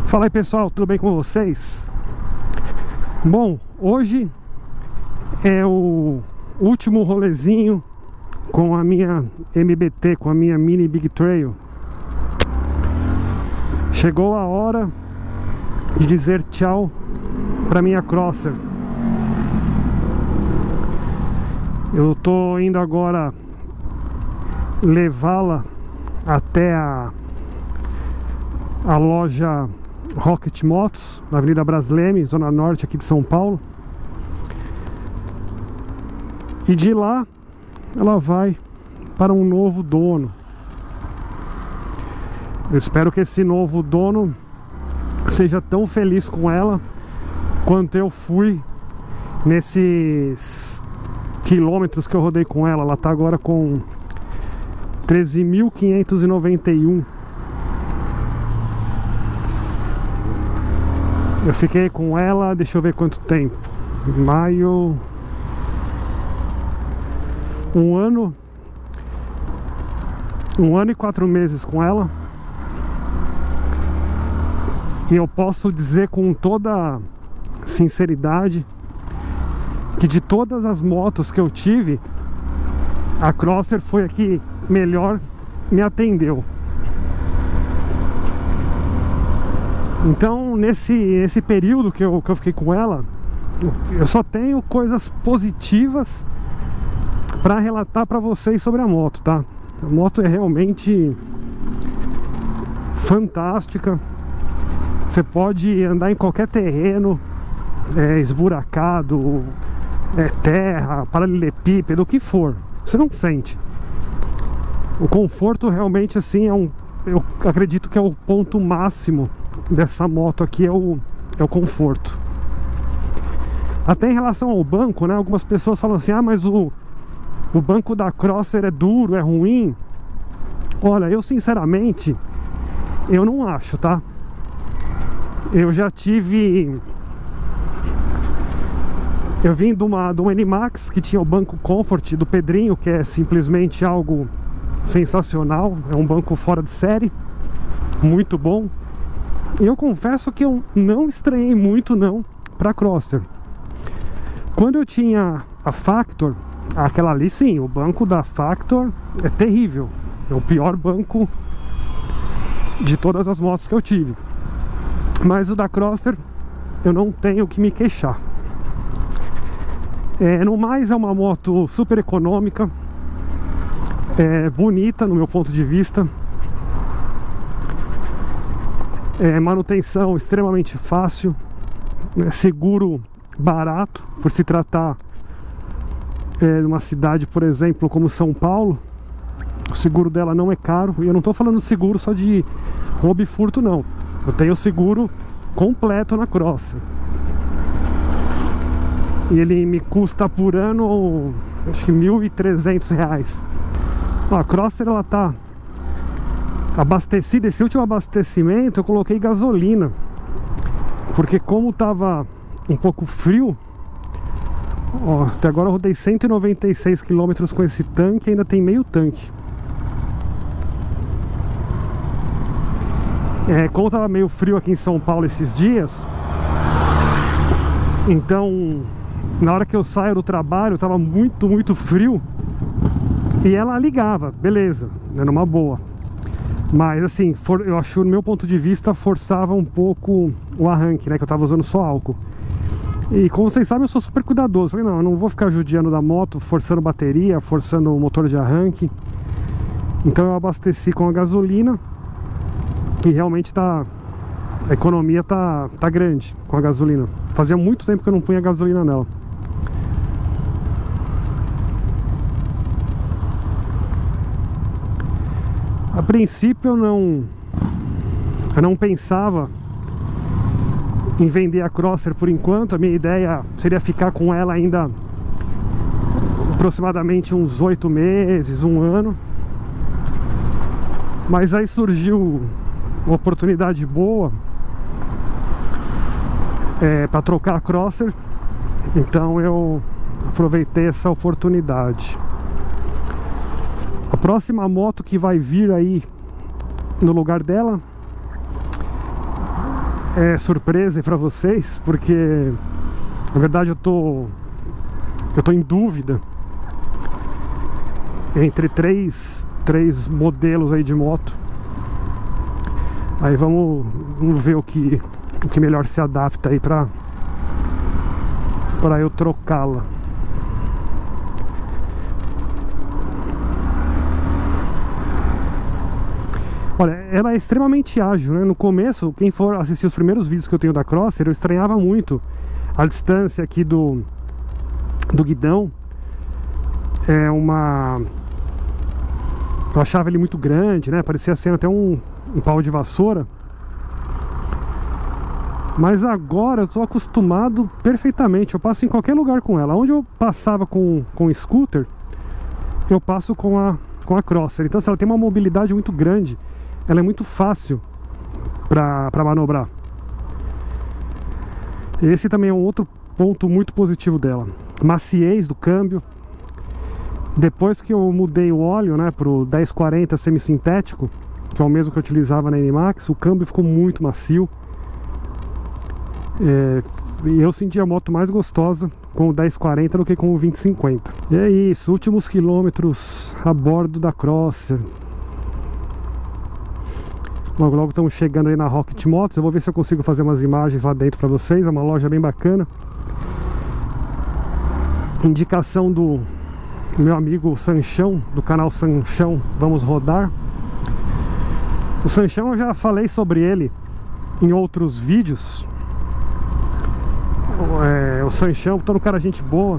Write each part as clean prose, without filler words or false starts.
Fala aí pessoal, tudo bem com vocês? Bom, hoje é o último rolezinho com a minha MBT, com a minha Mini Big Trail. Chegou a hora de dizer tchau para minha Crosser. Eu tô indo agora levá-la até a loja Rocket Motos, na Avenida Brasleme, zona norte aqui de São Paulo. E de lá ela vai para um novo dono. Eu espero que esse novo dono seja tão feliz com ela quanto eu fui nesses quilômetros que eu rodei com ela. Ela está agora com 13.591. Eu fiquei com ela, deixa eu ver quanto tempo. Maio. Um ano e 4 meses com ela. E eu posso dizer com toda sinceridade que de todas as motos que eu tive, a Crosser foi a que melhor me atendeu. Então nesse período que eu fiquei com ela, eu só tenho coisas positivas para relatar para vocês sobre a moto, tá? A moto é realmente fantástica. Você pode andar em qualquer terreno, esburacado, terra, paralelepípedo, o que for, você não sente. O conforto realmente assim eu acredito que é o ponto máximo dessa moto aqui, é o conforto. Até em relação ao banco, né? Algumas pessoas falam assim: ah, mas o banco da Crosser é duro, é ruim. Olha, eu sinceramente, eu não acho, tá? Eu já tive... Eu vim de uma NMAX que tinha o banco Comfort do Pedrinho, que é simplesmente algo sensacional. É um banco fora de série, muito bom. E eu confesso que eu não estranhei muito não para Crosser. Quando eu tinha a Factor, aquela ali sim, o banco da Factor é terrível. É o pior banco de todas as motos que eu tive. Mas o da Crosser eu não tenho que me queixar. No mais, é uma moto super econômica, bonita no meu ponto de vista, manutenção extremamente fácil, seguro barato, por se tratar de uma cidade, por exemplo, como São Paulo. O seguro dela não é caro, e eu não estou falando seguro só de roubo e furto não. Eu tenho seguro completo na Crosser. E ele me custa por ano, acho que R$1.300. A Crosser, ela tá abastecida. Esse último abastecimento eu coloquei gasolina, porque como tava um pouco frio, ó, até agora eu rodei 196 km com esse tanque, ainda tem meio tanque. Como tava meio frio aqui em São Paulo esses dias, então na hora que eu saio do trabalho tava muito frio, e ela ligava, beleza, era uma boa. Mas assim, eu acho, no meu ponto de vista, forçava um pouco o arranque, né? Que eu tava usando só álcool. E como vocês sabem, eu sou super cuidadoso. Falei, não, eu não vou ficar judiando da moto, forçando bateria, forçando o motor de arranque. Então eu abasteci com a gasolina. E realmente a economia tá grande com a gasolina. Fazia muito tempo que eu não punha gasolina nela. A princípio eu não pensava em vender a Crosser por enquanto. A minha ideia seria ficar com ela ainda aproximadamente uns 8 meses, um ano. Mas aí surgiu uma oportunidade boa para trocar a Crosser, então eu aproveitei essa oportunidade. A próxima moto que vai vir aí no lugar dela surpresa para vocês, porque na verdade eu tô em dúvida entre três modelos aí de moto. Aí vamos ver o que melhor se adapta aí para eu trocá-la. Olha, ela é extremamente ágil, né? No começo, quem for assistir os primeiros vídeos que eu tenho da Crosser, eu estranhava muito a distância aqui do guidão. Eu achava ele muito grande, né? Parecia ser até um pau de vassoura. Mas agora eu tô acostumado perfeitamente. Eu passo em qualquer lugar com ela. Onde eu passava com o scooter, eu passo com a Crosser. Então, se ela tem uma mobilidade muito grande, ela é muito fácil para manobrar. Esse também é um outro ponto muito positivo dela. Maciez do câmbio. Depois que eu mudei o óleo, né, pro 1040 semissintético, que é o mesmo que eu utilizava na NMAX, o câmbio ficou muito macio. E eu senti a moto mais gostosa com o 1040 do que com o 2050. E é isso, últimos quilômetros a bordo da Crosser. Logo estamos chegando aí na Rocket Motos. Eu vou ver se eu consigo fazer umas imagens lá dentro para vocês. É uma loja bem bacana. Indicação do meu amigo Sanchão, do canal Sanchão Vamos Rodar. O Sanchão, eu já falei sobre ele em outros vídeos. O Sanchão, todo cara gente boa.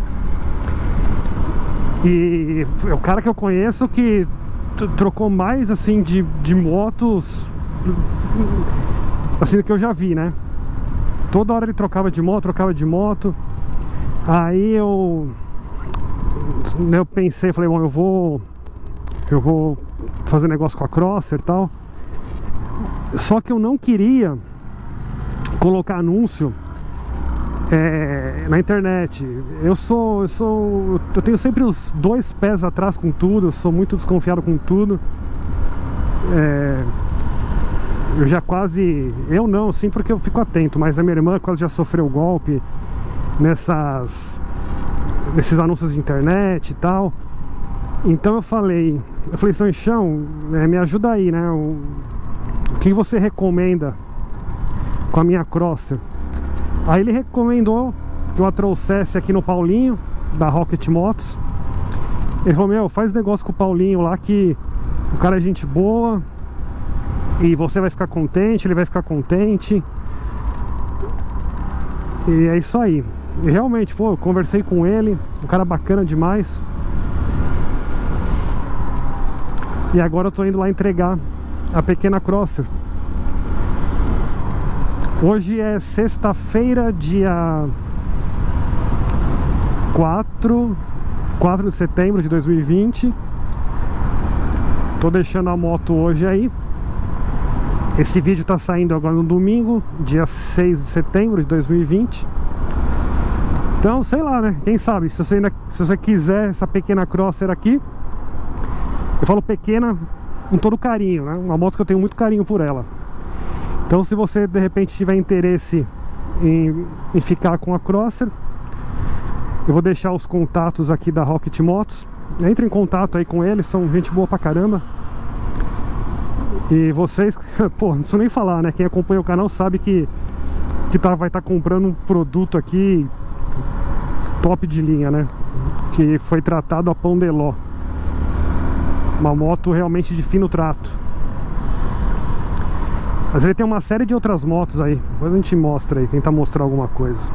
E é o cara que eu conheço que trocou mais assim de motos assim do que eu já vi, né? Toda hora ele trocava de moto. Aí eu pensei, falei, bom, eu vou fazer negócio com a Crosser e tal. Só que eu não queria colocar anúncio na internet. Eu tenho sempre os dois pés atrás com tudo. Eu sou muito desconfiado com tudo. Eu já quase... Eu não, sim, porque eu fico atento. Mas a minha irmã quase já sofreu golpe nesses anúncios de internet e tal. Então eu falei, Sanchão, me ajuda aí, né? O que você recomenda com a minha Crosser? Aí ele recomendou que eu a trouxesse aqui no Paulinho, da Rocket Motos. Ele falou, meu, faz negócio com o Paulinho lá, que o cara é gente boa e você vai ficar contente, ele vai ficar contente. E é isso aí. E realmente, pô, eu conversei com ele, um cara bacana demais. E agora eu tô indo lá entregar a pequena Crosser. Hoje é sexta-feira, dia 4 de setembro de 2020. Tô deixando a moto hoje aí. Esse vídeo tá saindo agora no domingo, dia 6 de setembro de 2020. Então, sei lá, né? Quem sabe, se você quiser essa pequena Crosser aqui. Eu falo pequena com todo carinho, né? Uma moto que eu tenho muito carinho por ela. Então, se você de repente tiver interesse em ficar com a Crosser, eu vou deixar os contatos aqui da Rocket Motos. Entre em contato aí com eles, são gente boa pra caramba. E vocês, pô, não preciso nem falar, né? Quem acompanha o canal sabe que vai estar comprando um produto aqui top de linha, né? Que foi tratado a pão de ló. Uma moto realmente de fino trato. Mas ele tem uma série de outras motos aí. Depois a gente mostra aí, tentar mostrar alguma coisa.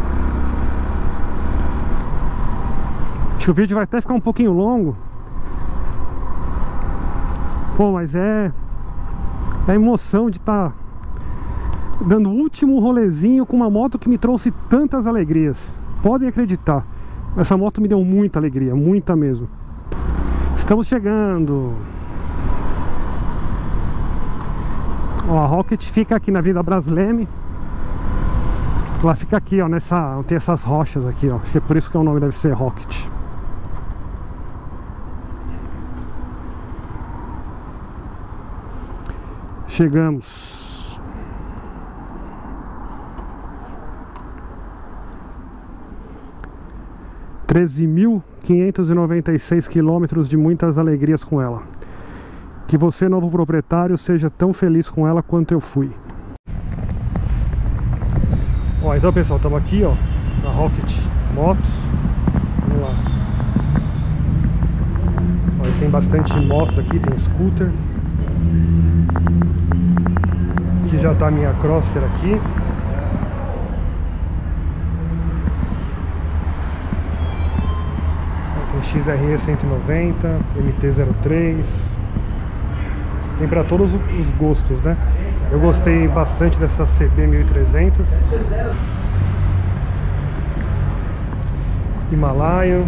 Acho que o vídeo vai até ficar um pouquinho longo. Pô, mas é a emoção de estar dando o último rolezinho com uma moto que me trouxe tantas alegrias. Podem acreditar, essa moto me deu muita alegria, muita mesmo. Estamos chegando. Ó, a Rocket fica aqui na Avenida Brasleme. Ela fica aqui, ó, tem essas rochas aqui, ó. Acho que é por isso que o nome deve ser Rocket. Chegamos. 13.596 quilômetros de muitas alegrias com ela. Que você, novo proprietário, seja tão feliz com ela quanto eu fui. Ó, então pessoal, estamos aqui, ó, na Rocket Motos. Vamos lá. Ó, eles têm bastante motos aqui, tem scooter. Aqui já tá a minha Crosser aqui. Tem XRE 190, MT-03. Tem para todos os gostos, né? Eu gostei bastante dessa CB 1300. Himalayan,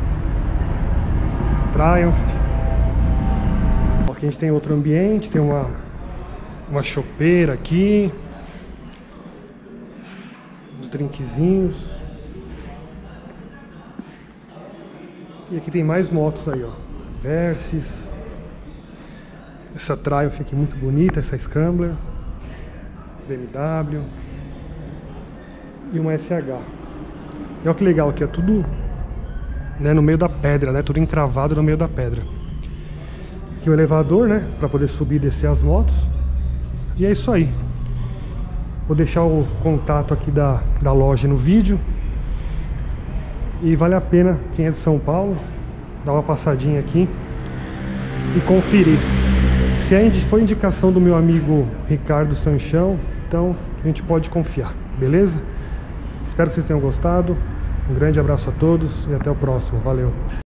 Triumph. Aqui a gente tem outro ambiente, tem uma chopeira aqui, uns drinkzinhos. E aqui tem mais motos aí, ó. Versys. Essa Triumph aqui muito bonita, essa Scrambler. BMW. E uma SH. E olha que legal aqui, é tudo, né, no meio da pedra, né? Tudo encravado no meio da pedra. Aqui o elevador, né? Pra poder subir e descer as motos. E é isso aí. Vou deixar o contato aqui da loja no vídeo. E vale a pena, quem é de São Paulo, dar uma passadinha aqui e conferir. Se foi indicação do meu amigo Ricardo Sanchão, então a gente pode confiar, beleza? Espero que vocês tenham gostado. Um grande abraço a todos e até o próximo. Valeu!